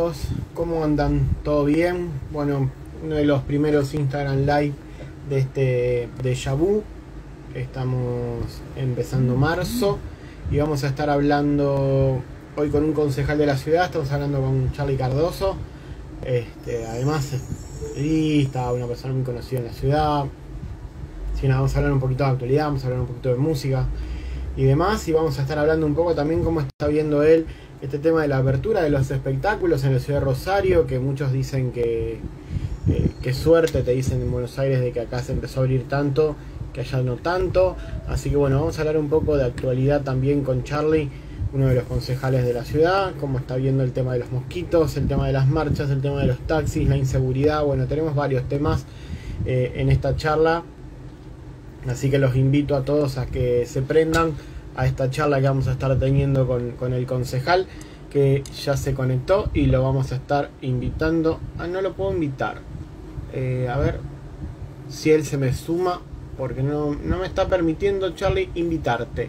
todos, ¿cómo andan? ¿Todo bien? Bueno, uno de los primeros Instagram Live de este Déjà Vu. Estamos empezando marzo y vamos a estar hablando hoy con un concejal de la ciudad. Estamos hablando con Charlie Cardoso. Además, es periodista, una persona muy conocida en la ciudad. Sí, nada, vamos a hablar un poquito de actualidad, vamos a hablar un poquito de música y demás, y vamos a estar hablando un poco también cómo está viendo él este tema de la apertura de los espectáculos en la ciudad de Rosario, que muchos dicen que qué suerte, te dicen en Buenos Aires, de que acá se empezó a abrir tanto, que allá no tanto. Así que bueno, vamos a hablar un poco de actualidad también con Charlie, uno de los concejales de la ciudad, cómo está viendo el tema de los mosquitos, el tema de las marchas, el tema de los taxis, la inseguridad. Bueno, tenemos varios temas en esta charla. Así que los invito a todos a que se prendan a esta charla que vamos a estar teniendo con el concejal, que ya se conectó y lo vamos a estar invitando. No lo puedo invitar. A ver si él se me suma, porque no me está permitiendo, Charlie, invitarte.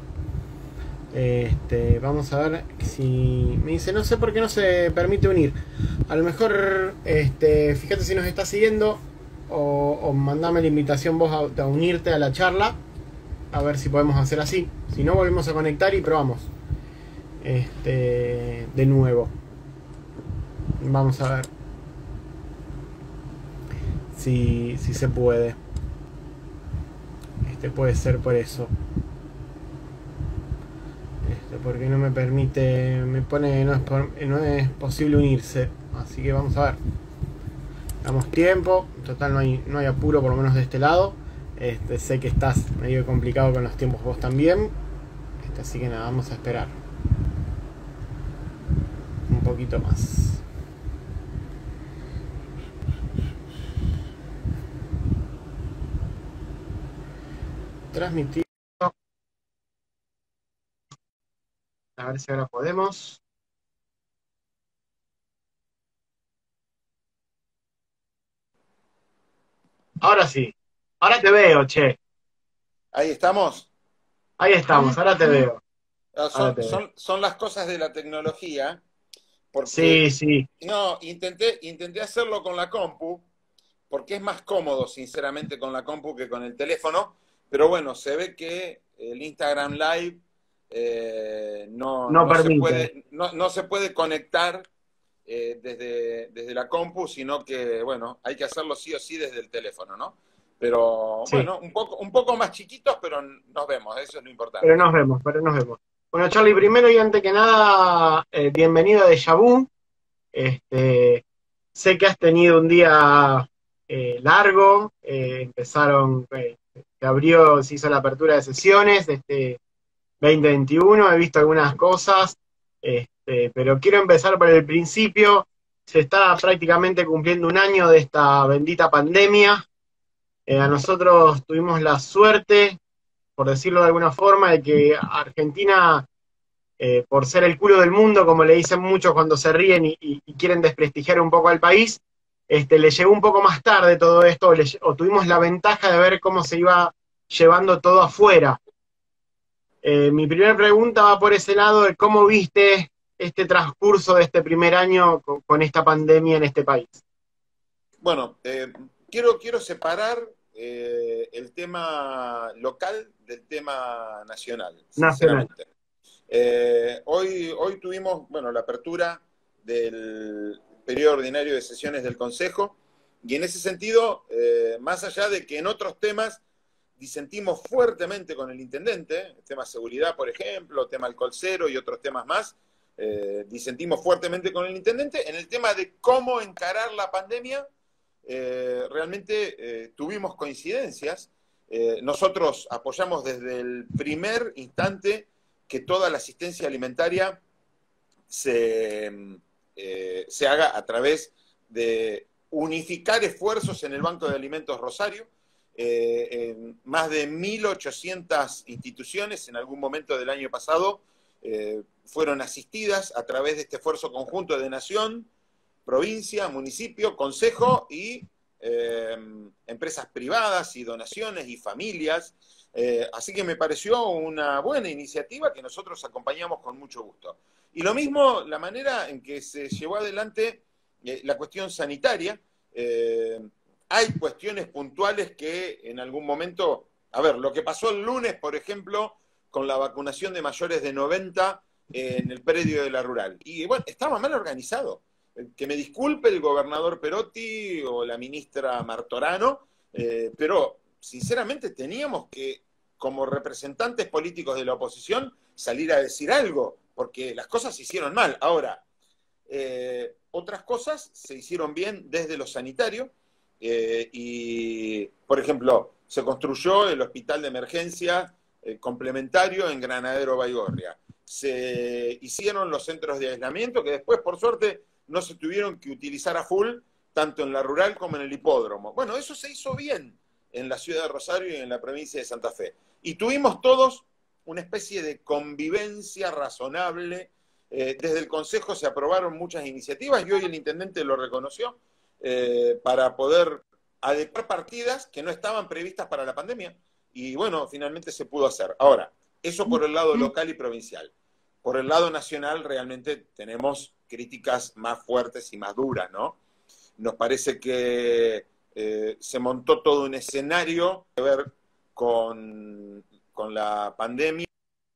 Vamos a ver si me dice, no sé por qué no se permite unir. A lo mejor, fíjate si nos está siguiendo. O mandame la invitación vos a unirte a la charla. A ver si podemos hacer así. Si no, volvemos a conectar y probamos de nuevo. Vamos a ver si se puede. Puede ser por eso. Porque no me permite. Me pone no es posible unirse. Así que vamos a ver. Damos tiempo, en total no hay apuro, por lo menos de este lado. Sé que estás medio complicado con los tiempos vos también. Así que nada, vamos a esperar un poquito más. Transmitir. A ver si ahora podemos. Ahora sí. Ahora te veo, che. Ahí estamos. Ahí estamos, ahora te veo. Ahora Son, te veo. son las cosas de la tecnología, porque Sí, sí. no, intenté hacerlo con la compu, porque es más cómodo, sinceramente, con la compu que con el teléfono, pero bueno, se ve que el Instagram Live No permite. no se puede conectar desde la compu, sino que, bueno, hay que hacerlo sí o sí desde el teléfono, ¿no? Pero Sí. bueno, un poco más chiquitos, pero nos vemos, eso es lo Pero importante. nos vemos, pero nos vemos. Bueno, Charlie, primero y antes que nada, bienvenido a Déjà Vu. Este, Sé que has tenido un día largo. Se hizo la apertura de sesiones de este 2021. He visto algunas cosas, pero quiero empezar por el principio. Se está prácticamente cumpliendo un año de esta bendita pandemia. A nosotros tuvimos la suerte, por decirlo de alguna forma, de que Argentina, por ser el culo del mundo, como le dicen muchos cuando se ríen y quieren desprestigiar un poco al país, le llegó un poco más tarde todo esto, o tuvimos la ventaja de ver cómo se iba llevando todo afuera. Mi primera pregunta va por ese lado de cómo viste este transcurso de este primer año con esta pandemia en este país. Bueno, quiero separar el tema local del tema nacional, Nacional. sinceramente. Hoy tuvimos, bueno, la apertura del periodo ordinario de sesiones del Consejo y en ese sentido, más allá de que en otros temas disentimos fuertemente con el intendente, el tema seguridad, por ejemplo, tema alcohol cero y otros temas más, disentimos fuertemente con el intendente, en el tema de cómo encarar la pandemia, realmente tuvimos coincidencias. Nosotros apoyamos desde el primer instante que toda la asistencia alimentaria se haga a través de unificar esfuerzos en el Banco de Alimentos Rosario. En más de 1.800 instituciones en algún momento del año pasado fueron asistidas a través de este esfuerzo conjunto de nación, provincia, municipio, consejo y empresas privadas y donaciones y familias. Así que me pareció una buena iniciativa que nosotros acompañamos con mucho gusto. Y lo mismo la manera en que se llevó adelante la cuestión sanitaria. Hay cuestiones puntuales que en algún momento, a ver, lo que pasó el lunes, por ejemplo, con la vacunación de mayores de 90 en el predio de la rural. Y bueno, estaba mal organizado. Que me disculpe el gobernador Perotti o la ministra Martorano, pero sinceramente teníamos que, como representantes políticos de la oposición, salir a decir algo, porque las cosas se hicieron mal. Ahora, otras cosas se hicieron bien desde lo sanitario, y, por ejemplo, se construyó el hospital de emergencia complementario en Granadero Baigorria. Se hicieron los centros de aislamiento que después, por suerte, no se tuvieron que utilizar a full, tanto en la rural como en el hipódromo. Bueno, eso se hizo bien en la ciudad de Rosario y en la provincia de Santa Fe. Y tuvimos todos una especie de convivencia razonable. Desde el Consejo se aprobaron muchas iniciativas y hoy el intendente lo reconoció, para poder adecuar partidas que no estaban previstas para la pandemia. Y bueno, finalmente se pudo hacer. Ahora, eso por el lado local y provincial. Por el lado nacional realmente tenemos críticas más fuertes y más duras, ¿no? Nos parece que se montó todo un escenario que ver con la pandemia,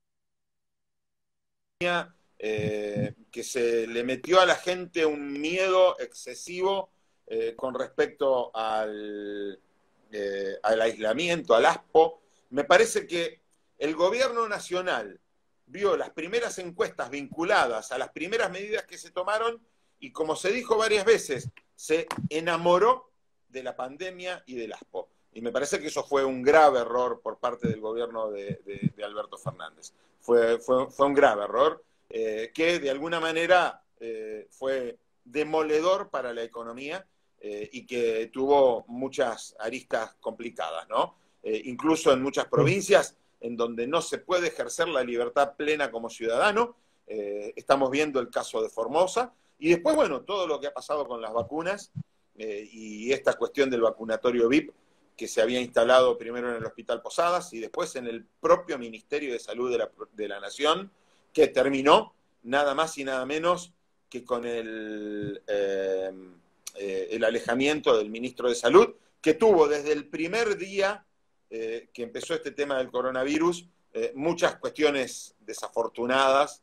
que se le metió a la gente un miedo excesivo con respecto al aislamiento, al ASPO. Me parece que el gobierno nacional vio las primeras encuestas vinculadas a las primeras medidas que se tomaron y, como se dijo varias veces, se enamoró de la pandemia y del ASPO. Y me parece que eso fue un grave error por parte del gobierno de Alberto Fernández. Fue un grave error que de alguna manera fue demoledor para la economía, y que tuvo muchas aristas complicadas, ¿no? Incluso en muchas provincias en donde no se puede ejercer la libertad plena como ciudadano. Estamos viendo el caso de Formosa, y después, bueno, todo lo que ha pasado con las vacunas, y esta cuestión del vacunatorio VIP que se había instalado primero en el Hospital Posadas y después en el propio Ministerio de Salud de la Nación, que terminó nada más y nada menos que con el alejamiento del ministro de Salud, que tuvo desde el primer día que empezó este tema del coronavirus muchas cuestiones desafortunadas,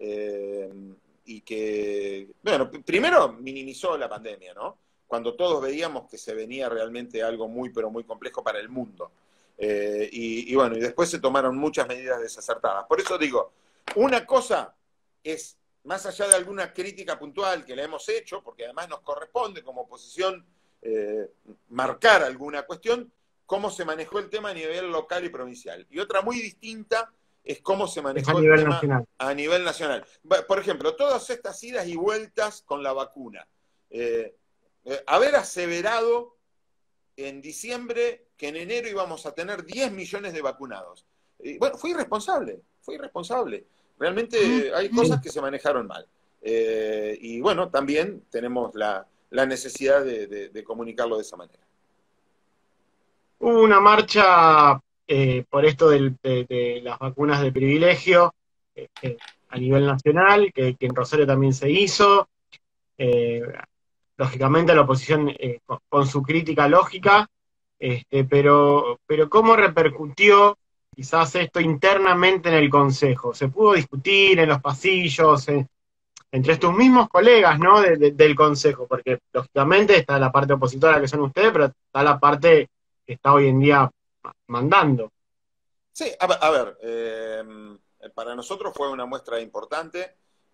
y que, bueno, primero minimizó la pandemia, ¿no? Cuando todos veíamos que se venía realmente algo muy, pero muy complejo para el mundo. Y bueno, y después se tomaron muchas medidas desacertadas. Por eso digo, una cosa es, más allá de alguna crítica puntual que le hemos hecho, porque además nos corresponde como oposición marcar alguna cuestión, cómo se manejó el tema a nivel local y provincial. Y otra muy distinta es cómo se manejó el tema a nivel nacional. Por ejemplo, todas estas idas y vueltas con la vacuna. Haber aseverado en diciembre que en enero íbamos a tener 10 millones de vacunados. Bueno, fue irresponsable. Realmente hay cosas que se manejaron mal. Y bueno, también tenemos la necesidad de comunicarlo de esa manera. Hubo una marcha por esto de las vacunas de privilegio a nivel nacional, que en Rosario también se hizo. Lógicamente la oposición con su crítica lógica, pero ¿cómo repercutió quizás esto internamente en el Consejo? ¿Se pudo discutir en los pasillos, entre tus mismos colegas, ¿no? del Consejo? Porque lógicamente está la parte opositora, que son ustedes, pero está la parte que está hoy en día mandando. Sí, a ver, para nosotros fue una muestra importante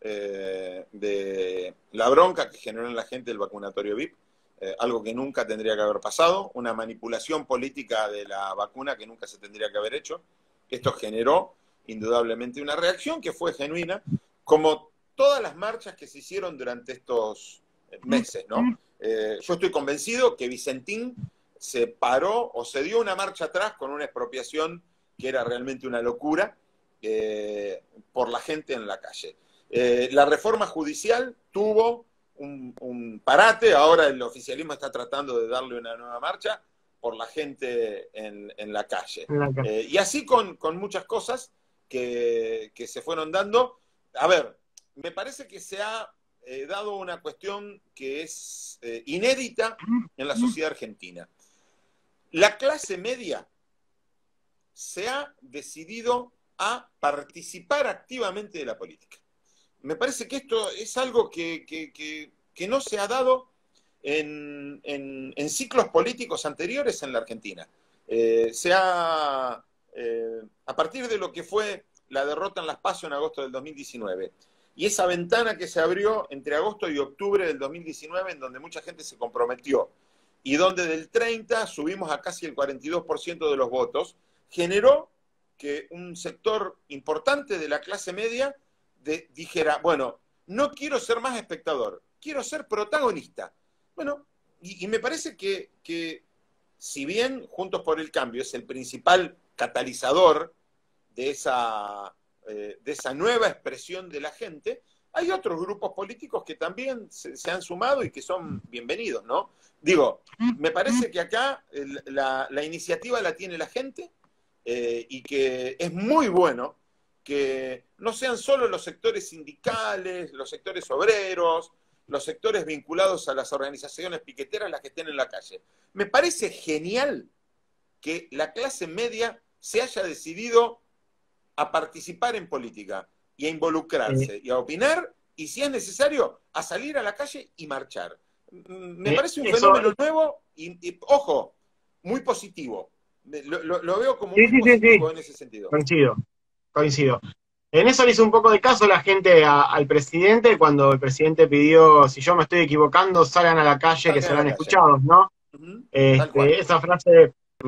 de la bronca que generó en la gente el vacunatorio VIP, algo que nunca tendría que haber pasado, una manipulación política de la vacuna que nunca se tendría que haber hecho. Esto generó indudablemente una reacción que fue genuina, como todas las marchas que se hicieron durante estos meses, ¿no? Yo estoy convencido que Vicentín se paró o se dio una marcha atrás con una expropiación que era realmente una locura por la gente en la calle. La reforma judicial tuvo un parate, ahora el oficialismo está tratando de darle una nueva marcha por la gente en la calle. Y así con muchas cosas que se fueron dando. A ver, me parece que se ha dado una cuestión que es inédita en la sociedad argentina. La clase media se ha decidido a participar activamente de la política. Me parece que esto es algo que no se ha dado en ciclos políticos anteriores en la Argentina. A partir de lo que fue la derrota en las PASO en agosto del 2019, y esa ventana que se abrió entre agosto y octubre del 2019, en donde mucha gente se comprometió, y donde del 30 subimos a casi el 42% de los votos, generó que un sector importante de la clase media dijera, bueno, no quiero ser más espectador, quiero ser protagonista. Bueno, y me parece que si bien Juntos por el Cambio es el principal catalizador de esa nueva expresión de la gente, hay otros grupos políticos que también se han sumado y que son bienvenidos, ¿no? Digo, me parece que acá la iniciativa la tiene la gente y que es muy bueno que no sean solo los sectores sindicales, los sectores obreros, los sectores vinculados a las organizaciones piqueteras las que estén en la calle. Me parece genial que la clase media se haya decidido a participar en política y a involucrarse y a opinar, y si es necesario, a salir a la calle y marchar. Me parece un fenómeno nuevo y, ojo, muy positivo. Lo veo como muy positivo en ese sentido. Coincido. En eso le hizo un poco de caso la gente al presidente cuando el presidente pidió, si yo me estoy equivocando, salgan a la calle, que serán escuchados, ¿no? Esa frase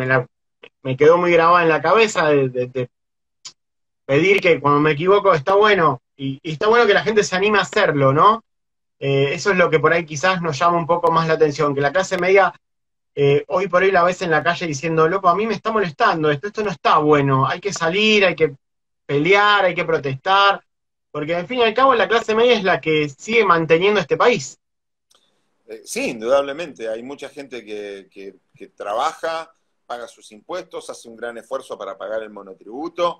me quedó muy grabada en la cabeza de pedir que cuando me equivoco está bueno, y está bueno que la gente se anime a hacerlo, ¿no? Eso es lo que por ahí quizás nos llama un poco más la atención, que la clase media hoy por hoy la ves en la calle diciendo, loco, a mí me está molestando, esto no está bueno, hay que salir, hay que pelear, hay que protestar, porque al fin y al cabo la clase media es la que sigue manteniendo este país. Sí, indudablemente, hay mucha gente que trabaja, paga sus impuestos, hace un gran esfuerzo para pagar el monotributo.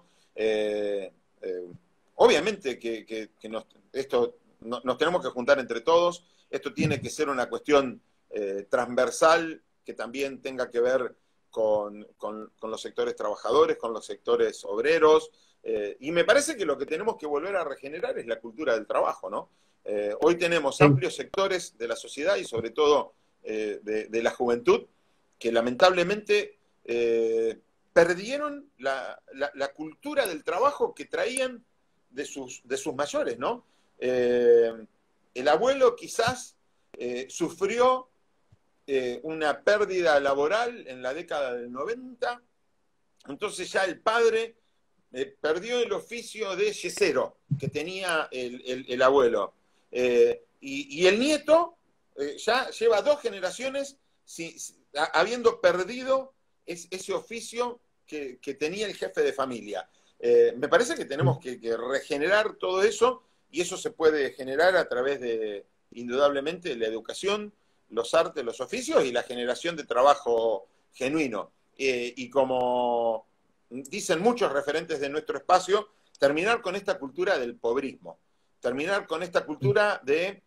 Obviamente que nos tenemos que juntar entre todos, esto tiene que ser una cuestión transversal que también tenga que ver con los sectores trabajadores, con los sectores obreros, y me parece que lo que tenemos que volver a regenerar es la cultura del trabajo, ¿no? Hoy tenemos amplios sectores de la sociedad y sobre todo de la juventud que lamentablemente perdieron la cultura del trabajo que traían de sus mayores, ¿no? El abuelo quizás sufrió una pérdida laboral en la década del 90, entonces ya el padre perdió el oficio de yesero que tenía el abuelo. Y el nieto ya lleva 2 generaciones habiendo perdido ese oficio que tenía el jefe de familia. Me parece que tenemos que regenerar todo eso, y eso se puede generar a través de, indudablemente, la educación, los artes, los oficios y la generación de trabajo genuino. Y como dicen muchos referentes de nuestro espacio, terminar con esta cultura del pobrismo, terminar con esta cultura de,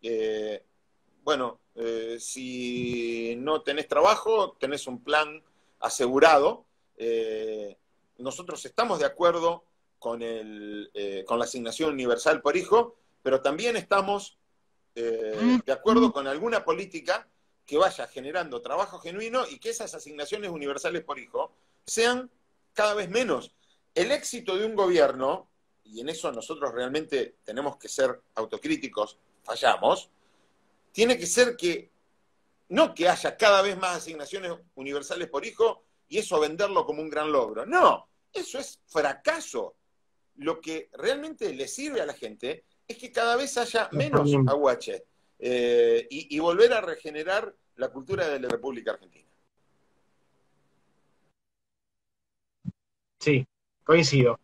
si no tenés trabajo, tenés un plan asegurado. Nosotros estamos de acuerdo con la asignación universal por hijo, pero también estamos de acuerdo con alguna política que vaya generando trabajo genuino y que esas asignaciones universales por hijo sean cada vez menos. El éxito de un gobierno, y en eso nosotros realmente tenemos que ser autocríticos, fallamos, tiene que ser no que haya cada vez más asignaciones universales por hijo y eso venderlo como un gran logro. No, eso es fracaso. Lo que realmente le sirve a la gente es que cada vez haya menos aguache y volver a regenerar la cultura de la República Argentina. Sí, coincido.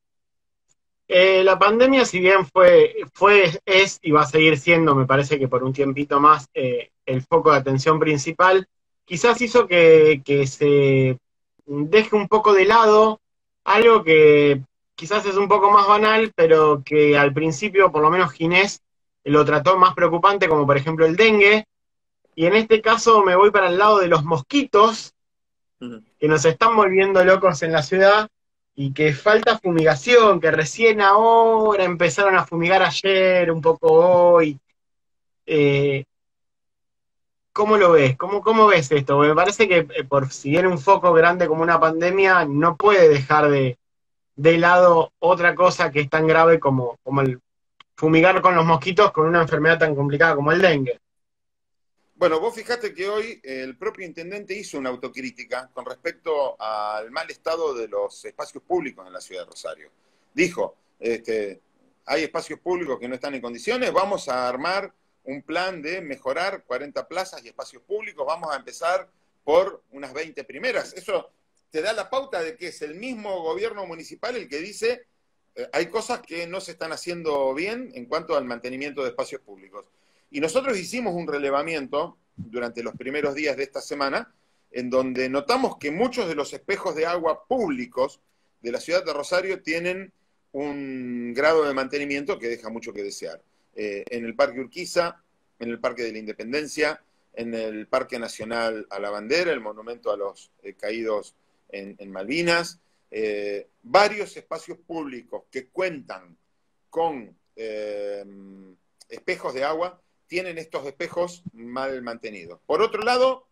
La pandemia, si bien es y va a seguir siendo, me parece que por un tiempito más, el foco de atención principal, quizás hizo que se deje un poco de lado algo que quizás es un poco más banal, pero que al principio, por lo menos Ginés, lo trató más preocupante, como por ejemplo el dengue. Y en este caso me voy para el lado de los mosquitos, Ujú. que nos están volviendo locos en la ciudad y que falta fumigación, que recién ahora empezaron a fumigar ayer, un poco hoy. Eh, ¿Cómo lo ves? ¿Cómo ves esto? Porque me parece que por si viene un foco grande como una pandemia, no puede dejar de lado otra cosa que es tan grave como el fumigar con los mosquitos con una enfermedad tan complicada como el dengue. Bueno, vos fijate que hoy el propio intendente hizo una autocrítica con respecto al mal estado de los espacios públicos en la ciudad de Rosario. Dijo, hay espacios públicos que no están en condiciones, vamos a armar un plan de mejorar 40 plazas y espacios públicos, vamos a empezar por unas 20 primeras. Eso te da la pauta de que es el mismo gobierno municipal el que dice hay cosas que no se están haciendo bien en cuanto al mantenimiento de espacios públicos. Y nosotros hicimos un relevamiento durante los primeros días de esta semana, en donde notamos que muchos de los espejos de agua públicos de la ciudad de Rosario tienen un grado de mantenimiento que deja mucho que desear. En el Parque Urquiza, en el Parque de la Independencia, en el Parque Nacional a la Bandera, el monumento a los caídos en Malvinas, varios espacios públicos que cuentan con espejos de agua tienen estos espejos mal mantenidos. Por otro lado,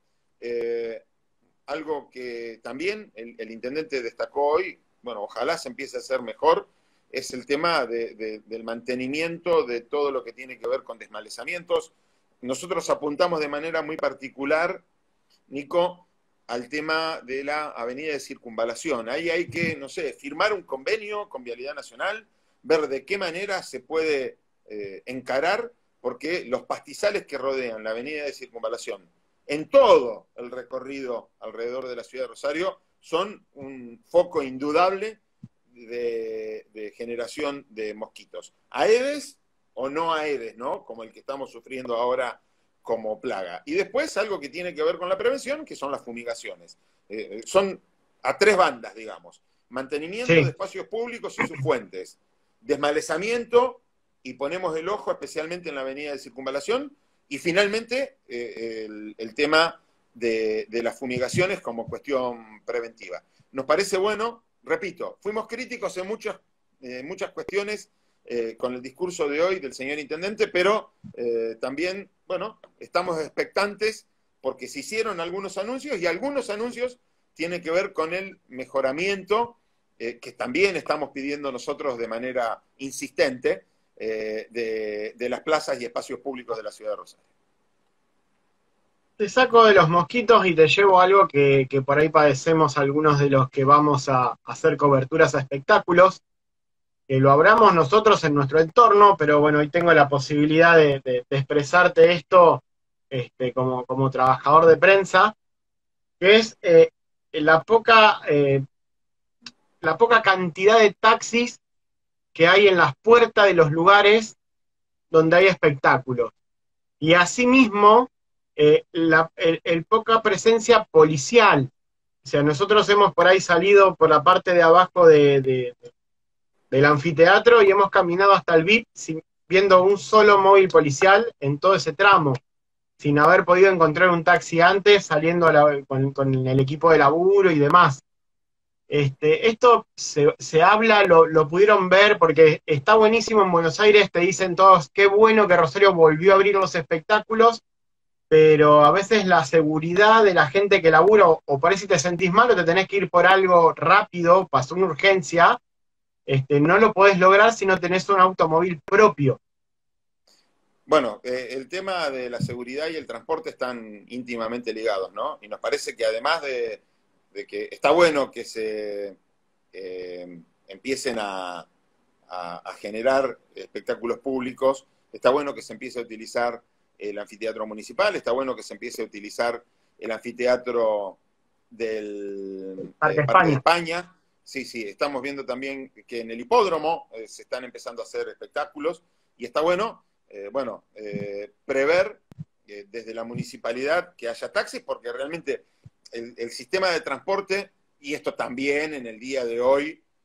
algo que también el intendente destacó hoy, bueno, ojalá se empiece a hacer mejor, es el tema del mantenimiento de todo lo que tiene que ver con desmalezamientos. Nosotros apuntamos de manera muy particular, Nico, al tema de la avenida de Circunvalación. Ahí hay que, no sé, firmar un convenio con Vialidad Nacional, ver de qué manera se puede encarar, porque los pastizales que rodean la avenida de Circunvalación en todo el recorrido alrededor de la ciudad de Rosario son un foco indudable de generación de mosquitos. Aedes o no aedes, ¿no? Como el que estamos sufriendo ahora como plaga. Y después algo que tiene que ver con la prevención, que son las fumigaciones. Son a tres bandas, digamos. Mantenimiento de Sí. espacios públicos y sus fuentes. Desmalezamiento, y ponemos el ojo especialmente en la avenida de Circunvalación. Y finalmente, el tema de las fumigaciones como cuestión preventiva. Nos parece bueno, repito, fuimos críticos en muchas cuestiones con el discurso de hoy del señor intendente, pero también, bueno, estamos expectantes porque se hicieron algunos anuncios y algunos anuncios tienen que ver con el mejoramiento que también estamos pidiendo nosotros de manera insistente de las plazas y espacios públicos de la ciudad de Rosario. Te saco de los mosquitos y te llevo algo que por ahí padecemos algunos de los que vamos a hacer coberturas a espectáculos, que lo hablamos nosotros en nuestro entorno, pero bueno, hoy tengo la posibilidad de expresarte esto como trabajador de prensa, que es la la poca cantidad de taxis que hay en las puertas de los lugares donde hay espectáculos. Y asimismo, el poca presencia policial. O sea, nosotros hemos por ahí salido por la parte de abajo del anfiteatro y hemos caminado hasta el VIP viendo un solo móvil policial en todo ese tramo, sin haber podido encontrar un taxi antes, saliendo con el equipo de laburo y demás. Esto se habla, lo pudieron ver, porque está buenísimo en Buenos Aires, te dicen todos, qué bueno que Rosario volvió a abrir los espectáculos, pero a veces la seguridad de la gente que labura, o por ahí si te sentís mal o te tenés que ir por algo rápido, pasó una urgencia, no lo podés lograr si no tenés un automóvil propio. Bueno, el tema de la seguridad y el transporte están íntimamente ligados, ¿no? Y nos parece que además de que está bueno que se empiecen a generar espectáculos públicos, está bueno que se empiece a utilizar el anfiteatro municipal, está bueno que se empiece a utilizar el anfiteatro del Parque Parque de España. España. Sí, sí, estamos viendo también que en el hipódromo se están empezando a hacer espectáculos y está bueno, prever desde la municipalidad que haya taxis, porque realmente el sistema de transporte, y esto también en el día de hoy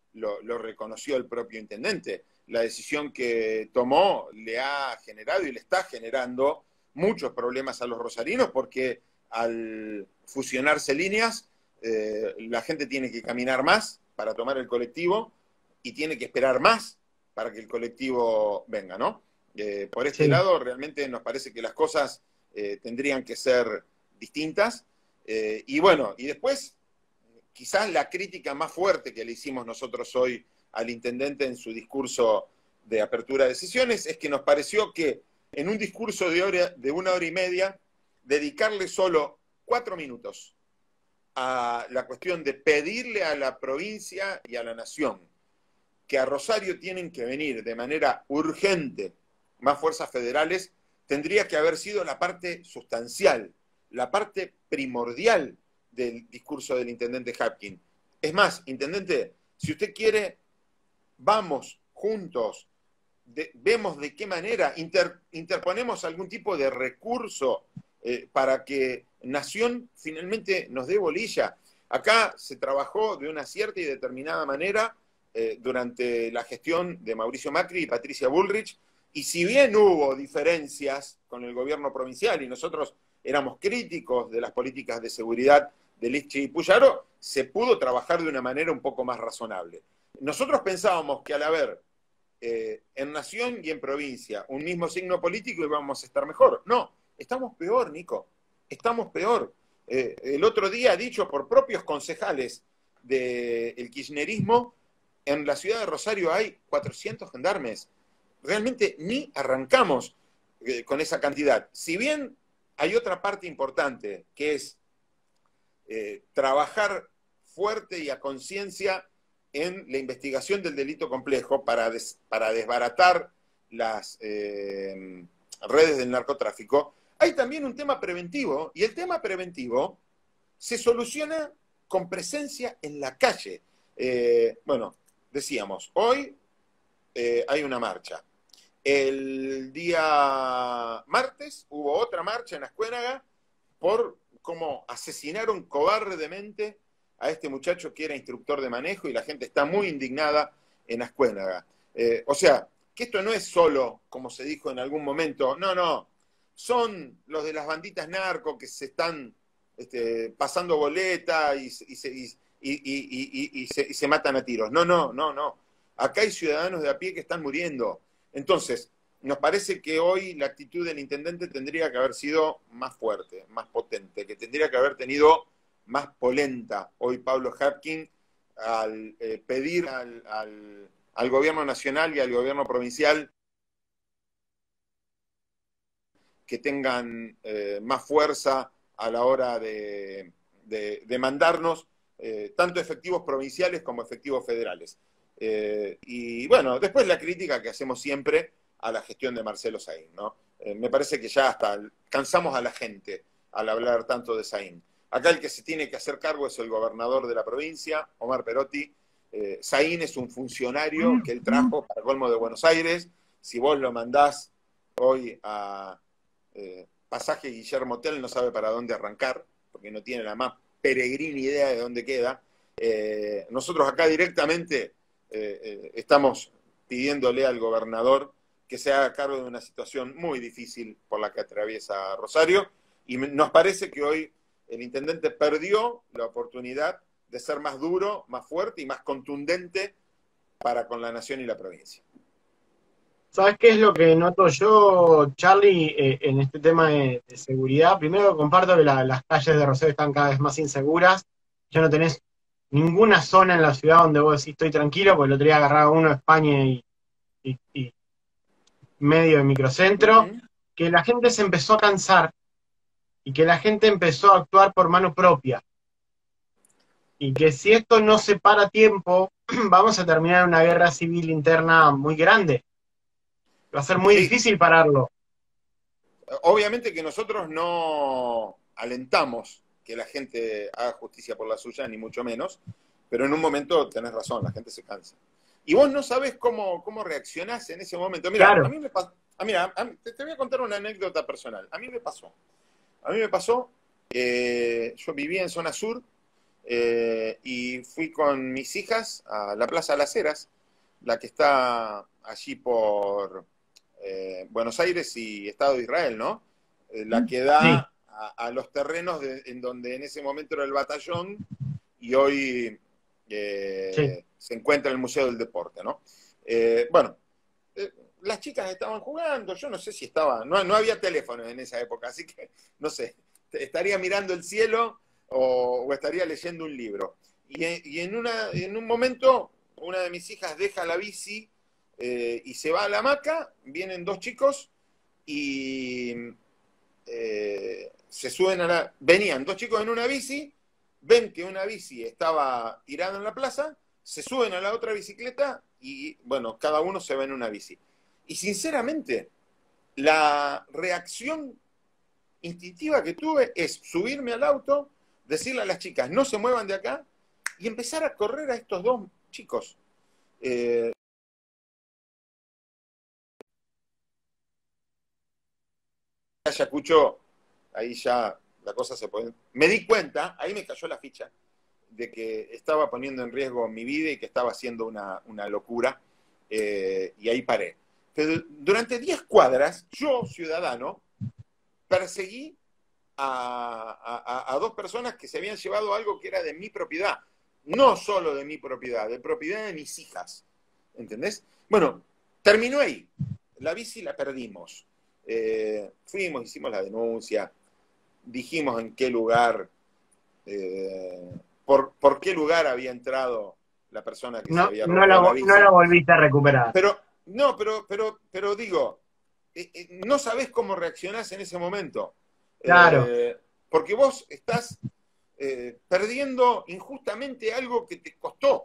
lo reconoció el propio intendente. La decisión que tomó le ha generado y le está generando muchos problemas a los rosarinos, porque al fusionarse líneas, la gente tiene que caminar más para tomar el colectivo y tiene que esperar más para que el colectivo venga, ¿no? Por este Sí, lado, realmente nos parece que las cosas tendrían que ser distintas. Y bueno, y después, quizás la crítica más fuerte que le hicimos nosotros hoy al intendente en su discurso de apertura de sesiones es que nos pareció que en un discurso de 1 hora y media, dedicarle solo 4 minutos a la cuestión de pedirle a la provincia y a la nación que a Rosario tienen que venir de manera urgente más fuerzas federales, tendría que haber sido la parte sustancial, la parte primordial del discurso del intendente Hapkin. Es más, intendente, si usted quiere, vamos juntos, vemos de qué manera interponemos algún tipo de recurso para que Nación finalmente nos dé bolilla. Acá se trabajó de una cierta y determinada manera durante la gestión de Mauricio Macri y Patricia Bullrich, y si bien hubo diferencias con el gobierno provincial y nosotros éramos críticos de las políticas de seguridad de Lichi y Puyaro, se pudo trabajar de una manera un poco más razonable. Nosotros pensábamos que al haber en nación y en provincia un mismo signo político íbamos a estar mejor. No, estamos peor, Nico, estamos peor. El otro día, dicho por propios concejales del kirchnerismo, en la ciudad de Rosario hay 400 gendarmes. Realmente ni arrancamos con esa cantidad. Si bien hay otra parte importante, que es trabajar fuerte y a conciencia en la investigación del delito complejo para desbaratar las redes del narcotráfico, hay también un tema preventivo, y el tema preventivo se soluciona con presencia en la calle. Bueno, decíamos, hoy hay una marcha. El día martes hubo otra marcha en Ascuénaga por cómo asesinaron cobardemente a este muchacho que era instructor de manejo, y la gente está muy indignada en Ascuénaga. O sea, que esto no es solo, como se dijo en algún momento, no, son los de las banditas narco que se están pasando boleta y se matan a tiros. No. Acá hay ciudadanos de a pie que están muriendo. Entonces, nos parece que hoy la actitud del intendente tendría que haber sido más fuerte, más potente, que tendría que haber tenido más polenta hoy Pablo Hapkin al pedir al gobierno nacional y al gobierno provincial que tengan más fuerza a la hora de mandarnos tanto efectivos provinciales como efectivos federales. Y bueno, después la crítica que hacemos siempre a la gestión de Marcelo Saín, ¿no? Me parece que ya hasta cansamos a la gente al hablar tanto de Saín. Acá el que se tiene que hacer cargo es el gobernador de la provincia, Omar Perotti. Saín es un funcionario que él trajo para colmo de Buenos Aires. Si vos lo mandás hoy a Pasaje Guillermo Hotel, no sabe para dónde arrancar, porque no tiene la más peregrina idea de dónde queda. Nosotros acá directamente estamos pidiéndole al gobernador que se haga cargo de una situación muy difícil por la que atraviesa Rosario, y nos parece que hoy el intendente perdió la oportunidad de ser más duro, más fuerte y más contundente para con la nación y la provincia. ¿Sabes qué es lo que noto yo, Charlie, en este tema de seguridad? Primero, comparto que las calles de Rosario están cada vez más inseguras. Ya no tenés ninguna zona en la ciudad donde vos decís estoy tranquilo, porque el otro día agarraba uno de España y medio de microcentro, que la gente se empezó a cansar y que la gente empezó a actuar por mano propia. Y que si esto no se para a tiempo, vamos a terminar una guerra civil interna muy grande. Va a ser muy difícil pararlo. Obviamente que nosotros no alentamos que la gente haga justicia por la suya, ni mucho menos, pero en un momento tenés razón, la gente se cansa. Y vos no sabés cómo reaccionás en ese momento. Mira, Claro. a mí me pasó, te voy a contar una anécdota personal. A mí me pasó, yo vivía en zona sur y fui con mis hijas a la Plaza de las Heras, la que está allí por Buenos Aires y Estado de Israel, ¿no? La que Sí, da a los terrenos en donde en ese momento era el batallón y hoy sí. se encuentra el Museo del Deporte, ¿no? Bueno, las chicas estaban jugando, yo no sé si estaba, no había teléfonos en esa época, así que no sé, estaría mirando el cielo o estaría leyendo un libro. Y en un momento, una de mis hijas deja la bici y se va a la hamaca, vienen dos chicos y se suben venían dos chicos en una bici, ven que una bici estaba tirada en la plaza, se suben a la otra bicicleta y, bueno, cada uno se ve en una bici. Y sinceramente, la reacción instintiva que tuve es subirme al auto, decirle a las chicas, no se muevan de acá, y empezar a correr a estos dos chicos. Ayacucho, ahí ya la cosa se pone. Me di cuenta, ahí me cayó la ficha, de que estaba poniendo en riesgo mi vida y que estaba haciendo una locura, y ahí paré. Pero durante 10 cuadras, yo, ciudadano, perseguí a dos personas que se habían llevado algo que era de mi propiedad. No solo de mi propiedad, de propiedad de mis hijas. ¿Entendés? Bueno, terminó ahí. La bici la perdimos. Fuimos, hicimos la denuncia, dijimos en qué lugar, por qué lugar había entrado la persona que se No, había robado la no la bici. volviste a recuperar. Pero, no, pero digo, no sabés cómo reaccionás en ese momento. Claro, Porque vos estás perdiendo injustamente algo que te costó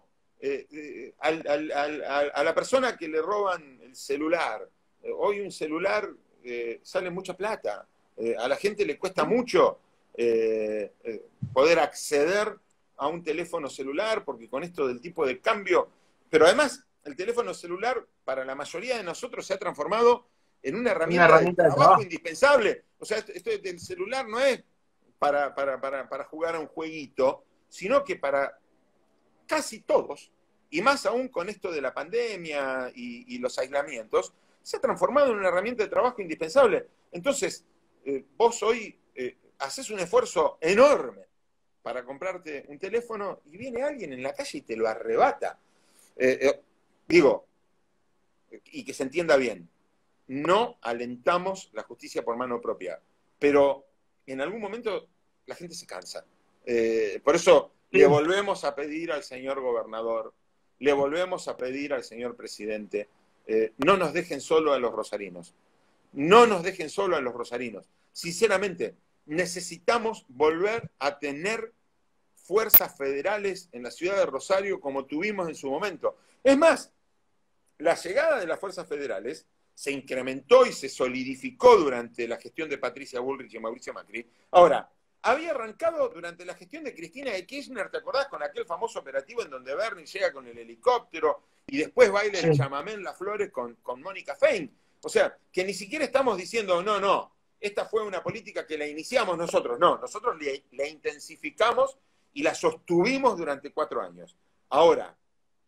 a la persona que le roban el celular. Hoy un celular sale mucha plata. A la gente le cuesta mucho poder acceder a un teléfono celular, porque con esto del tipo de cambio, pero además el teléfono celular para la mayoría de nosotros se ha transformado en una una herramienta de herramienta de trabajo trabajo. indispensable. O sea, esto del celular no es para jugar a un jueguito, sino que para casi todos, y más aún con esto de la pandemia y los aislamientos, se ha transformado en una herramienta de trabajo indispensable. Entonces, vos hoy haces un esfuerzo enorme para comprarte un teléfono y viene alguien en la calle y te lo arrebata. Digo, y que se entienda bien, no alentamos la justicia por mano propia, pero en algún momento la gente se cansa. Por eso le Sí, volvemos a pedir al señor gobernador, le volvemos a pedir al señor presidente, no nos dejen solo a los rosarinos, no nos dejen solo a los rosarinos. Sinceramente, necesitamos volver a tener fuerzas federales en la ciudad de Rosario como tuvimos en su momento. Es más, la llegada de las fuerzas federales se incrementó y se solidificó durante la gestión de Patricia Bullrich y Mauricio Macri. Ahora, había arrancado durante la gestión de Cristina de Kirchner, ¿te acordás? Con aquel famoso operativo en donde Bernie llega con el helicóptero y después baila el sí. chamamé en Las Flores con Mónica Fein. O sea, que ni siquiera estamos diciendo, no, esta fue una política que la iniciamos nosotros. No, nosotros la intensificamos y la sostuvimos durante 4 años. Ahora,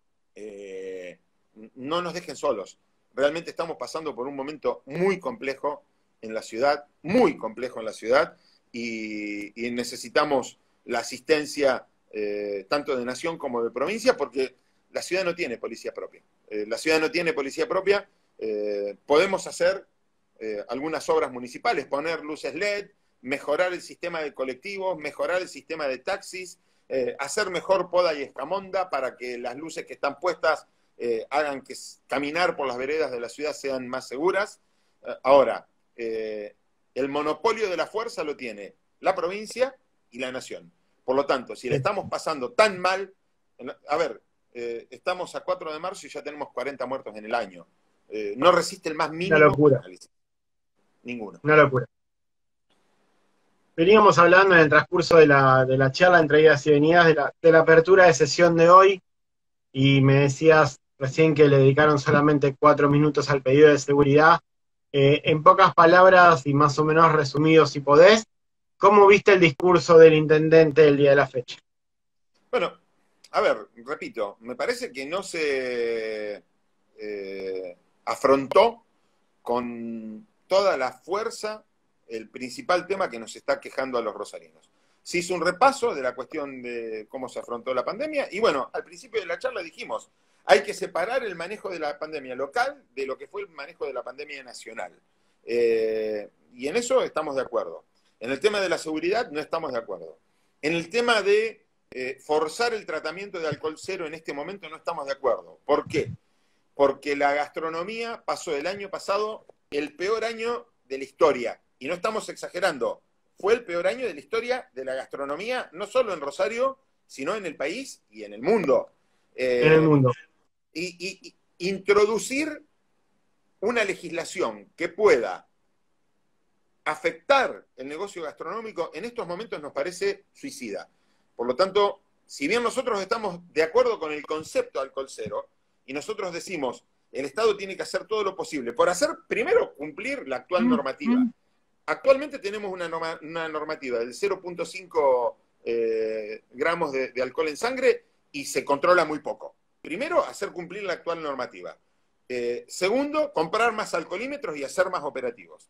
no nos dejen solos. Realmente estamos pasando por un momento muy complejo en la ciudad, muy complejo en la ciudad, y necesitamos la asistencia tanto de nación como de provincia, porque la ciudad no tiene policía propia. La ciudad no tiene policía propia. Podemos hacer algunas obras municipales, poner luces LED, mejorar el sistema de colectivos, mejorar el sistema de taxis, hacer mejor poda y escamonda para que las luces que están puestas hagan que caminar por las veredas de la ciudad sean más seguras. Ahora, el monopolio de la fuerza lo tiene la provincia y la nación. Por lo tanto, si le estamos pasando tan mal, a ver, estamos a 4 de marzo y ya tenemos 40 muertos en el año. No resiste el más Una mínimo locura, análisis. Ninguno. una locura. Veníamos hablando en el transcurso de la charla entre idas y venidas de la apertura de sesión de hoy y me decías recién que le dedicaron solamente 4 minutos al pedido de seguridad. En pocas palabras y más o menos resumido si podés, ¿cómo viste el discurso del intendente el día de la fecha? Bueno, a ver, repito, me parece que no se afrontó con toda la fuerza el principal tema que nos está quejando a los rosarinos. Se hizo un repaso de la cuestión de cómo se afrontó la pandemia y bueno, al principio de la charla dijimos, hay que separar el manejo de la pandemia local de lo que fue el manejo de la pandemia nacional. Y en eso estamos de acuerdo. En el tema de la seguridad no estamos de acuerdo. En el tema de forzar el tratamiento de alcohol cero en este momento no estamos de acuerdo. ¿Por qué? Porque la gastronomía pasó el año pasado el peor año de la historia. Y no estamos exagerando. Fue el peor año de la historia de la gastronomía, no solo en Rosario, sino en el país y en el mundo. En el mundo. Y introducir una legislación que pueda afectar el negocio gastronómico en estos momentos nos parece suicida. Por lo tanto, si bien nosotros estamos de acuerdo con el concepto alcohol cero, y nosotros decimos, el Estado tiene que hacer todo lo posible por hacer, primero, cumplir la actual normativa. Actualmente tenemos una normativa del 0.5 gramos de alcohol en sangre y se controla muy poco. Primero, hacer cumplir la actual normativa. Segundo, comprar más alcoholímetros y hacer más operativos.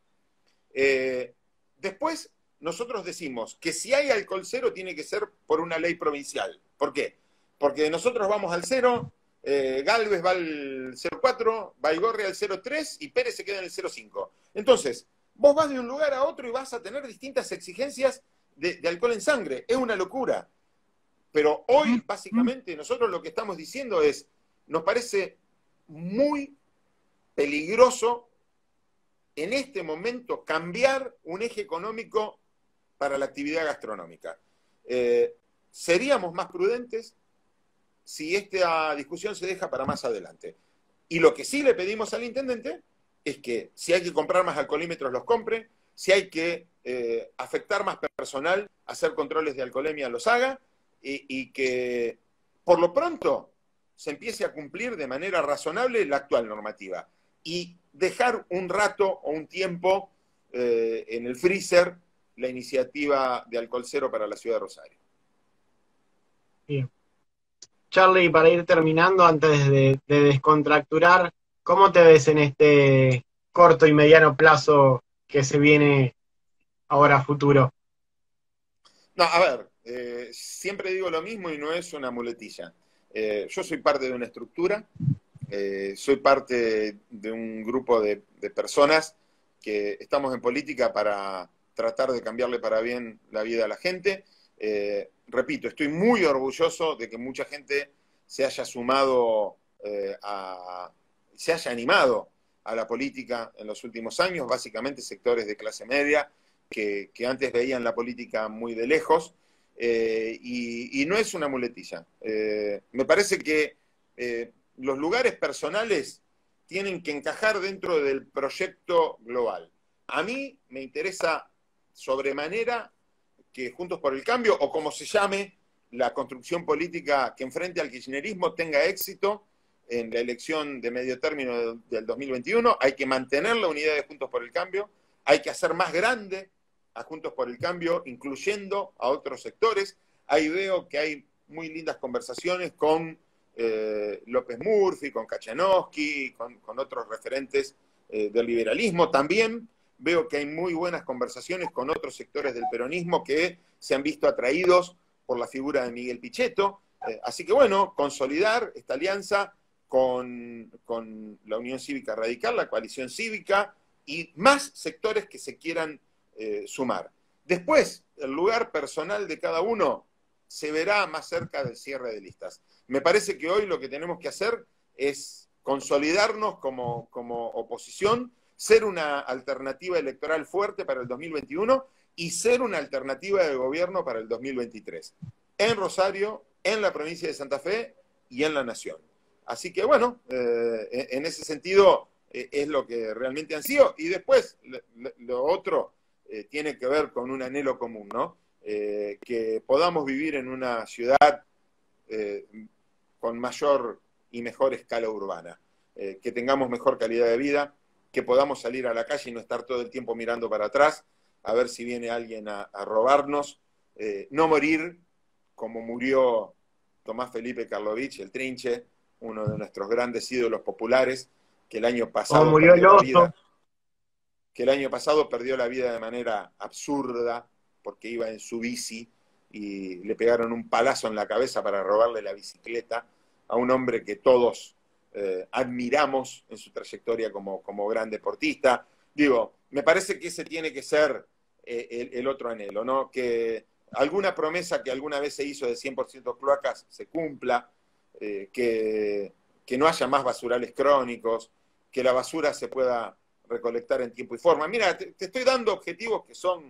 Después, nosotros decimos que si hay alcohol cero tiene que ser por una ley provincial. ¿Por qué? Porque nosotros vamos al cero, Galvez va al 0,4, Baigorria al 0,3 y Pérez se queda en el 0,5. Entonces, vos vas de un lugar a otro y vas a tener distintas exigencias de alcohol en sangre. Es una locura. Pero hoy, básicamente, nosotros lo que estamos diciendo es, nos parece muy peligroso en este momento cambiar un eje económico para la actividad gastronómica. Seríamos más prudentes si esta discusión se deja para más adelante. Y lo que sí le pedimos al intendente es que si hay que comprar más alcoholímetros, los compre, si hay que afectar más personal, hacer controles de alcoholemia, los haga, y que por lo pronto se empiece a cumplir de manera razonable la actual normativa. Y dejar un rato o un tiempo en el freezer la iniciativa de alcohol cero para la ciudad de Rosario. Bien. Charly, para ir terminando, antes de descontracturar, ¿cómo te ves en este corto y mediano plazo que se viene ahora a futuro? No, a ver, siempre digo lo mismo y no es una muletilla. Yo soy parte de una estructura, soy parte de un grupo de personas que estamos en política para tratar de cambiarle para bien la vida a la gente. Repito, estoy muy orgulloso de que mucha gente se haya sumado, se haya animado a la política en los últimos años, básicamente sectores de clase media que antes veían la política muy de lejos, y no es una muletilla. Me parece que los lugares personales tienen que encajar dentro del proyecto global. A mí me interesa sobremanera que Juntos por el Cambio, o como se llame, la construcción política que enfrente al kirchnerismo tenga éxito en la elección de medio término del 2021. Hay que mantener la unidad de Juntos por el Cambio, hay que hacer más grande a Juntos por el Cambio, incluyendo a otros sectores. Ahí veo que hay muy lindas conversaciones con López Murphy, con Kachanowski, con otros referentes del liberalismo. También veo que hay muy buenas conversaciones con otros sectores del peronismo que se han visto atraídos por la figura de Miguel Pichetto. Así que bueno, consolidar esta alianza con la Unión Cívica Radical, la coalición cívica y más sectores que se quieran sumar. Después, el lugar personal de cada uno se verá más cerca del cierre de listas. Me parece que hoy lo que tenemos que hacer es consolidarnos como oposición, ser una alternativa electoral fuerte para el 2021 y ser una alternativa de gobierno para el 2023. En Rosario, en la provincia de Santa Fe y en la Nación. Así que bueno, en ese sentido es lo que realmente han sido. Y después, lo otro tiene que ver con un anhelo común, ¿no? Que podamos vivir en una ciudad con mayor y mejor escala urbana, que tengamos mejor calidad de vida, que podamos salir a la calle y no estar todo el tiempo mirando para atrás, a ver si viene alguien a robarnos, no morir como murió Tomás Felipe Karlovich, el Trinche, uno de nuestros grandes ídolos populares, que el año pasado murió el perdió la oso. vida, que el año pasado perdió la vida de manera absurda porque iba en su bici y le pegaron un palazo en la cabeza para robarle la bicicleta a un hombre que todos admiramos en su trayectoria como gran deportista. Digo, me parece que ese tiene que ser el otro anhelo, ¿no? Que alguna promesa que alguna vez se hizo de 100% cloacas se cumpla, que no haya más basurales crónicos, que la basura se pueda recolectar en tiempo y forma. Mira, te estoy dando objetivos que son,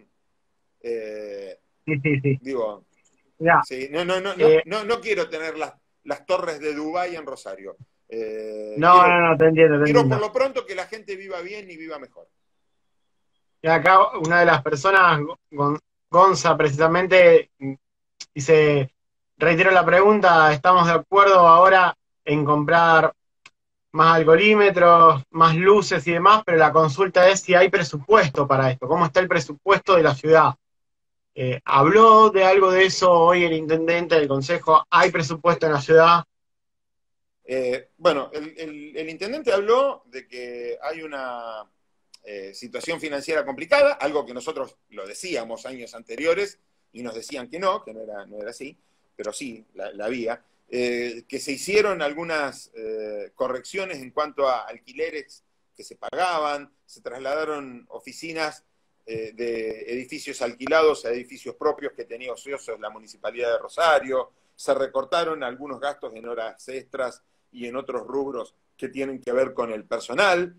Sí. digo, Mirá, sí, no quiero tener las torres de Dubái en Rosario. no, te entiendo, te Quiero por entiendo. lo pronto que la gente viva bien y viva mejor. Y acá una de las personas, Gonza, precisamente, dice, reitero la pregunta, ¿estamos de acuerdo ahora en comprar más alcoholímetros, más luces y demás? Pero la consulta es si hay presupuesto para esto. ¿Cómo está el presupuesto de la ciudad? ¿Habló de algo de eso hoy el intendente del consejo? ¿Hay presupuesto en la ciudad? Bueno, el intendente habló de que hay una situación financiera complicada, algo que nosotros lo decíamos años anteriores y nos decían que no era así, pero sí, la había. Que se hicieron algunas correcciones en cuanto a alquileres que se pagaban, se trasladaron oficinas de edificios alquilados a edificios propios que tenía ociosos la Municipalidad de Rosario, se recortaron algunos gastos en horas extras y en otros rubros que tienen que ver con el personal.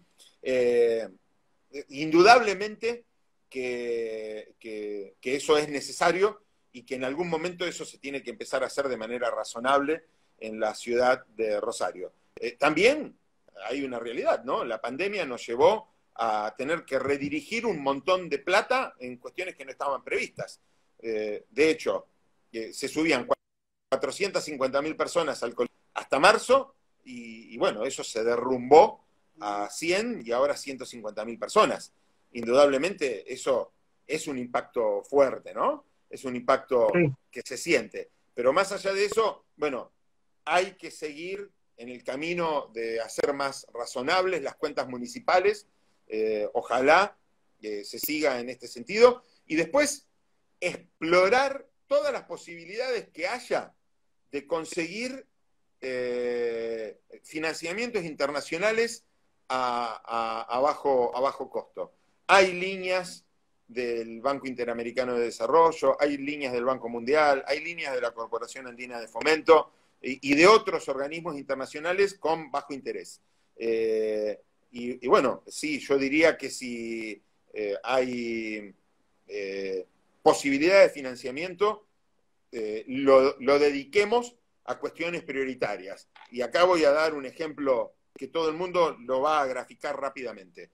Indudablemente que eso es necesario y que en algún momento eso se tiene que empezar a hacer de manera razonable en la ciudad de Rosario. También hay una realidad, ¿no? La pandemia nos llevó a tener que redirigir un montón de plata en cuestiones que no estaban previstas. De hecho, se subían 450.000 personas al colegio hasta marzo y bueno, eso se derrumbó a 100 y ahora 150.000 personas. Indudablemente eso es un impacto fuerte, ¿no? Es un impacto Sí. que se siente. Pero más allá de eso, bueno, hay que seguir en el camino de hacer más razonables las cuentas municipales. Ojalá se siga en este sentido. Y después explorar todas las posibilidades que haya de conseguir financiamientos internacionales a bajo costo. Hay líneas del Banco Interamericano de Desarrollo, hay líneas del Banco Mundial, hay líneas de la Corporación Andina de Fomento y de otros organismos internacionales con bajo interés. Y bueno, sí, yo diría que si hay posibilidad de financiamiento, lo dediquemos a cuestiones prioritarias. Y acá voy a dar un ejemplo que todo el mundo lo va a graficar rápidamente.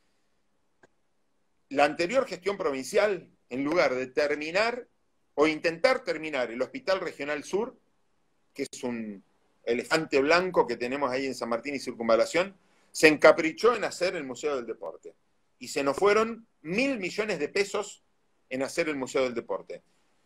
La anterior gestión provincial, en lugar de terminar o intentar terminar el Hospital Regional Sur, que es un elefante blanco que tenemos ahí en San Martín y Circunvalación, se encaprichó en hacer el Museo del Deporte. Y se nos fueron 1.000 millones de pesos en hacer el Museo del Deporte.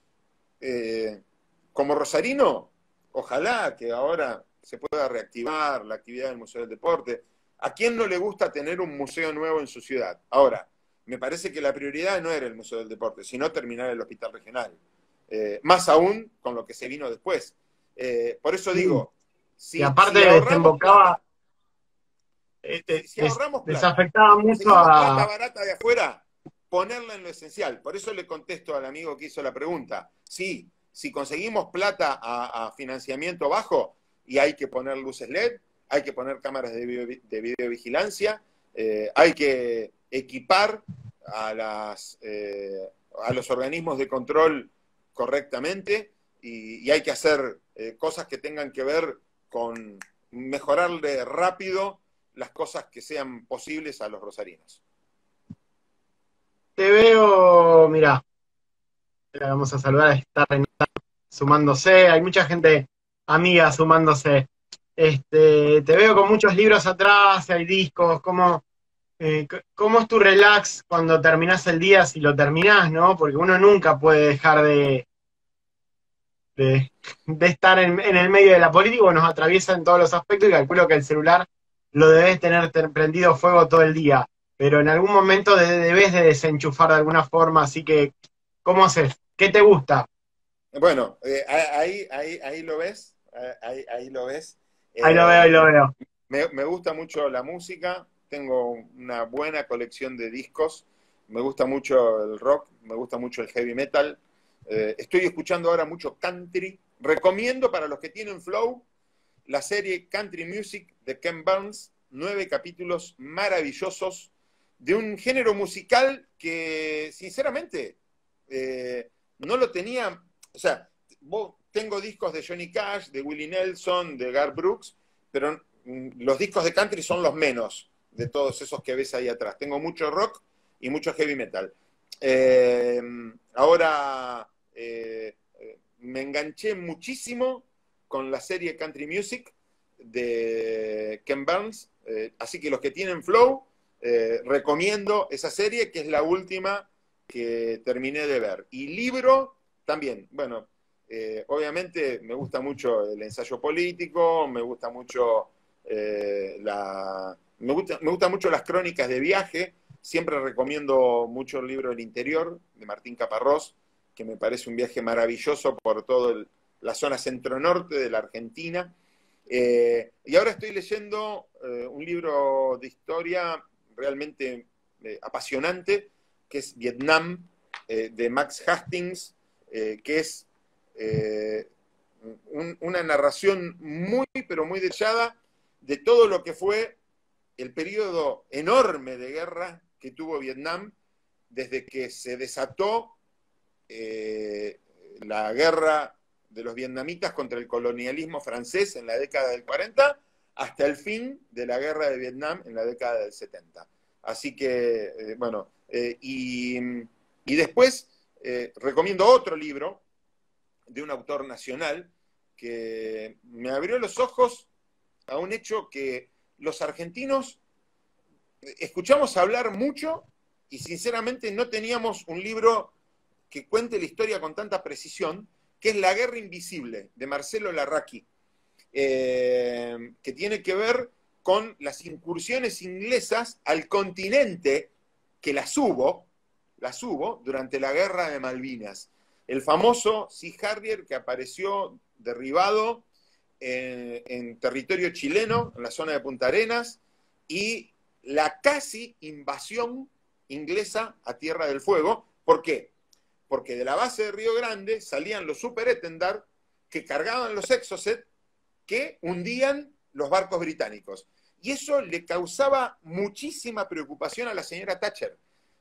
Como rosarino, ojalá que ahora se pueda reactivar la actividad del Museo del Deporte. ¿A quién no le gusta tener un museo nuevo en su ciudad? Ahora, me parece que la prioridad no era el Museo del Deporte, sino terminar el Hospital Regional. Más aún con lo que se vino después. Por eso digo, y aparte desembocaba, si ahorramos plata desafectaba y mucho conseguimos plata a... barata de afuera, ponerla en lo esencial. Por eso le contesto al amigo que hizo la pregunta. Sí, si conseguimos plata a financiamiento bajo, y hay que poner luces LED, hay que poner cámaras de videovigilancia, hay que equipar a los organismos de control correctamente y hay que hacer cosas que tengan que ver con mejorarle rápido las cosas que sean posibles a los rosarinos. Te veo, mira, vamos a saludar, está Renata sumándose, hay mucha gente amiga sumándose. Te veo con muchos libros atrás, hay discos, ¿cómo es tu relax cuando terminás el día, si lo terminás, ¿no? Porque uno nunca puede dejar de de estar en el medio de la política, nos atraviesa en todos los aspectos y calculo que el celular lo debes tener prendido fuego todo el día, pero en algún momento debes de desenchufar de alguna forma, así que, ¿cómo haces? ¿Qué te gusta? Bueno, ahí lo ves, ahí lo ves. Ahí lo veo, ahí Eh, lo veo. me gusta mucho la música, tengo una buena colección de discos, me gusta mucho el rock, me gusta mucho el heavy metal, estoy escuchando ahora mucho country, recomiendo para los que tienen flow la serie Country Music de Ken Burns, 9 capítulos maravillosos de un género musical que sinceramente no lo tenía, o sea, tengo discos de Johnny Cash, de Willie Nelson, de Garth Brooks, pero los discos de country son los menos de todos esos que ves ahí atrás. Tengo mucho rock y mucho heavy metal. Ahora me enganché muchísimo con la serie Country Music de Ken Burns, así que los que tienen flow, recomiendo esa serie, que es la última que terminé de ver. Y libro también, bueno, obviamente me gusta mucho el ensayo político, me gusta mucho me gusta mucho las crónicas de viaje, siempre recomiendo mucho el libro El Interior de Martín Caparrós, que me parece un viaje maravilloso por toda la zona centro-norte de la Argentina. Y ahora estoy leyendo un libro de historia realmente apasionante, que es Vietnam, de Max Hastings, que es una narración muy, pero muy detallada de todo lo que fue el periodo enorme de guerra que tuvo Vietnam desde que se desató la guerra de los vietnamitas contra el colonialismo francés en la década del 40 hasta el fin de la guerra de Vietnam en la década del 70. Así que, bueno, y después recomiendo otro libro de un autor nacional que me abrió los ojos a un hecho que los argentinos escuchamos hablar mucho y sinceramente no teníamos un libro que cuente la historia con tanta precisión, que es La Guerra Invisible, de Marcelo Larraqui, que tiene que ver con las incursiones inglesas al continente, que las hubo durante la Guerra de Malvinas. El famoso Sea Harrier que apareció derribado en territorio chileno, en la zona de Punta Arenas, y la casi invasión inglesa a Tierra del Fuego. ¿Por qué? Porque de la base de Río Grande salían los superétendard que cargaban los Exocet que hundían los barcos británicos. Y eso le causaba muchísima preocupación a la señora Thatcher.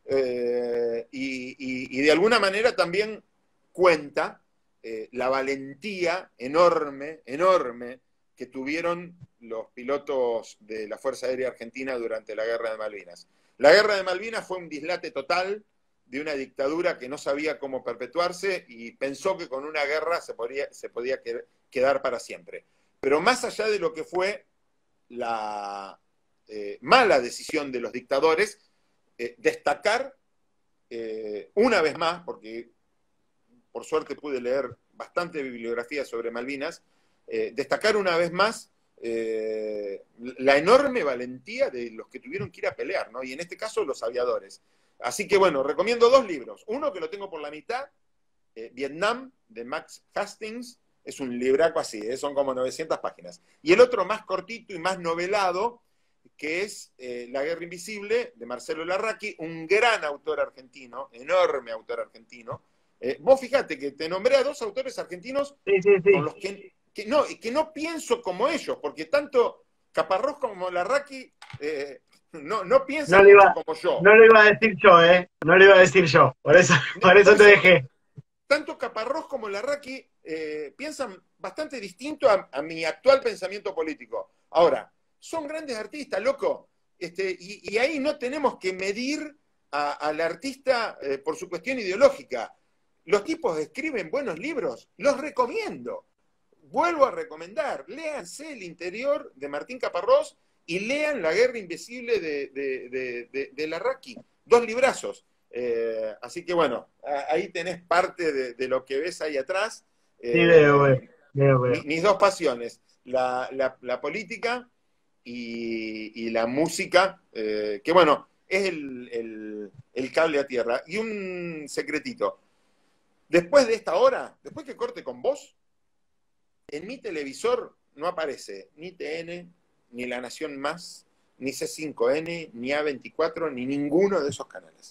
Y de alguna manera también cuenta la valentía enorme, enorme que tuvieron los pilotos de la Fuerza Aérea Argentina durante la Guerra de Malvinas. La Guerra de Malvinas fue un dislate total de una dictadura que no sabía cómo perpetuarse y pensó que con una guerra se podía quedar para siempre. Pero más allá de lo que fue la mala decisión de los dictadores, destacar una vez más, porque por suerte pude leer bastante bibliografía sobre Malvinas, destacar una vez más la enorme valentía de los que tuvieron que ir a pelear, ¿no? Y en este caso los aviadores. Así que bueno, recomiendo dos libros. Uno que lo tengo por la mitad, Vietnam, de Max Hastings, es un libraco así, son como 900 páginas. Y el otro más cortito y más novelado, que es La Guerra Invisible, de Marcelo Larraqui, un gran autor argentino, enorme autor argentino. Vos fíjate que te nombré a dos autores argentinos Sí, sí, con sí. los que no pienso como ellos, porque tanto Caparrós como Larraqui no No piensan lo mucho iba, como yo. no lo iba a decir yo, ¿eh? No lo iba a decir yo. Por Por eso te eso, dejé. tanto Caparrós como Larraqui piensan bastante distinto a mi actual pensamiento político. Ahora, son grandes artistas, loco. Y ahí no tenemos que medir al artista por su cuestión ideológica. Los tipos escriben buenos libros, los recomiendo. Vuelvo a recomendar, léanse El Interior de Martín Caparrós y lean La Guerra Invisible de Larraqui. Dos librazos. Así que bueno, ahí tenés parte de lo que ves ahí atrás. Sí, veo. Mis dos pasiones, la política y la música, que bueno, es el cable a tierra. Y un secretito, después de esta hora, después que corte con vos, en mi televisor no aparece ni TN, ni La Nación Más, ni C5N, ni A24, ni ninguno de esos canales.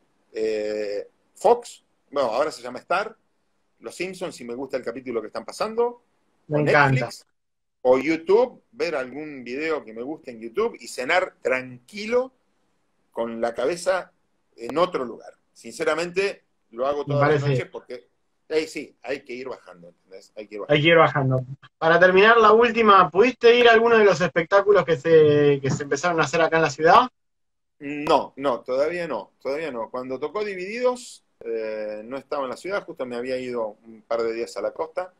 Fox, bueno, ahora se llama Star, Los Simpsons, si me gusta el capítulo que están pasando, Me o encanta. Netflix, o YouTube, ver algún video que me guste en YouTube y cenar tranquilo con la cabeza en otro lugar. Sinceramente, lo hago Me todas las parece. noches porque sí, hay que ir bajando, ¿entendés? Hay que ir Hay bajando. que ir bajando. Para terminar la última, ¿pudiste ir a alguno de los espectáculos que se empezaron a hacer acá en la ciudad? No, no, todavía no, todavía no. Cuando tocó Divididos, no estaba en la ciudad, justo me había ido un par de días a la costa.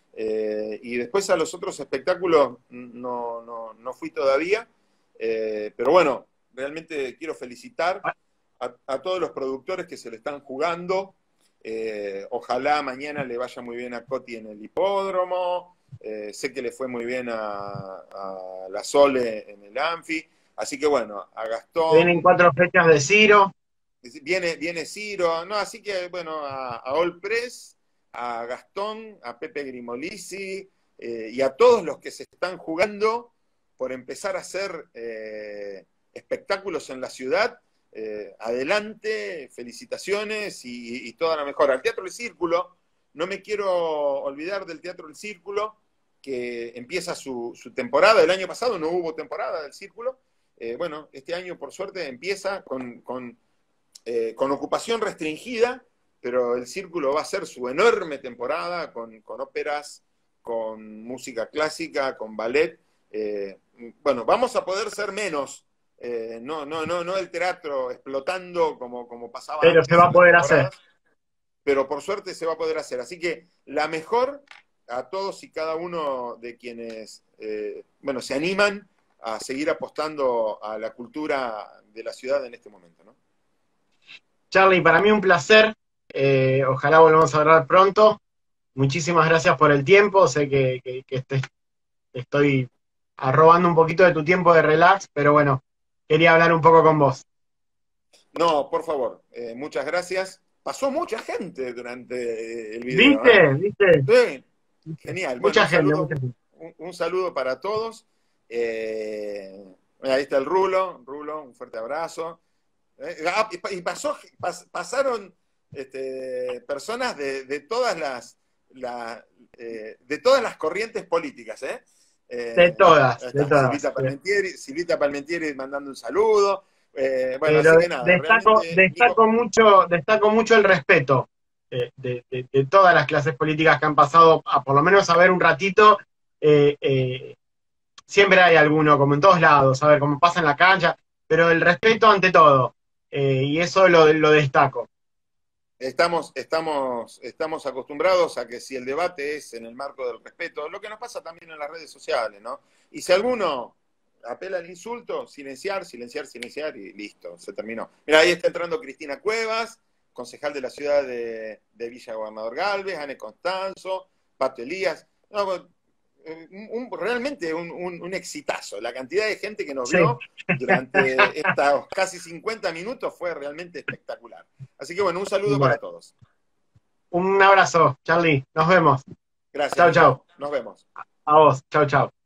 Y después a los otros espectáculos no fui todavía. Pero bueno, realmente quiero felicitar a todos los productores que se le están jugando. Ojalá mañana le vaya muy bien a Coti en el hipódromo. Sé que le fue muy bien a la Sole en el Anfi. Así que bueno, a Vienen Gastón, 4 fechas de Ciro. viene Ciro, no, así que bueno, a All Press, a Gastón, a Pepe Grimolisi y a todos los que se están jugando por empezar a hacer espectáculos en la ciudad. Adelante, felicitaciones y toda la mejor. Al Teatro del Círculo, no me quiero olvidar del Teatro del Círculo, que empieza su temporada. El año pasado no hubo temporada del Círculo. Bueno, este año por suerte empieza con ocupación restringida, pero el Círculo va a ser su enorme temporada con óperas, con música clásica, con ballet. Bueno, vamos a poder ser menos, no el teatro explotando como pasaba Pero se antes va en a las poder hacer. temporadas, pero por suerte se va a poder hacer. Así que la mejor a todos y cada uno de quienes, bueno, se animan a seguir apostando a la cultura de la ciudad en este momento, ¿no? Charlie, para mí un placer. Ojalá volvamos a hablar pronto. Muchísimas gracias por el tiempo. Sé que estoy arrobando un poquito de tu tiempo de relax, pero bueno, quería hablar un poco con vos. No, por favor, muchas gracias. Pasó mucha gente durante el video, ¿eh? ¿Viste? ¿Viste? Sí, genial. Bueno, Mucha gente, mucha gente. un saludo para todos. Ahí está el Rulo, un fuerte abrazo. Pasaron personas de todas de todas las corrientes políticas, ¿eh? De todas, de Está todas. Silvita Palmentieri mandando un saludo. Bueno, así Pero que nada, realmente, Nico, destaco mucho el respeto de todas las clases políticas que han pasado, a por lo menos a ver un ratito. eh, eh, Siempre hay alguno, como en todos lados, a ver, como pasa en la cancha, pero el respeto ante todo. Y eso lo destaco. estamos acostumbrados a que si el debate es en el marco del respeto, lo que nos pasa también en las redes sociales, ¿no? Y si alguno apela al insulto, silenciar y listo, se terminó. Mira, ahí está entrando Cristina Cuevas, concejal de la ciudad de Villa Gobernador Galvez, Anne Constanzo, Pato Elías. No, realmente un exitazo. La cantidad de gente que nos Sí, vio durante estos casi 50 minutos fue realmente espectacular. Así que bueno, un saludo para bueno, todos. un abrazo, Charlie. Nos vemos. Gracias, Chau, chau. Nico. Nos vemos. A vos. Chau, chau.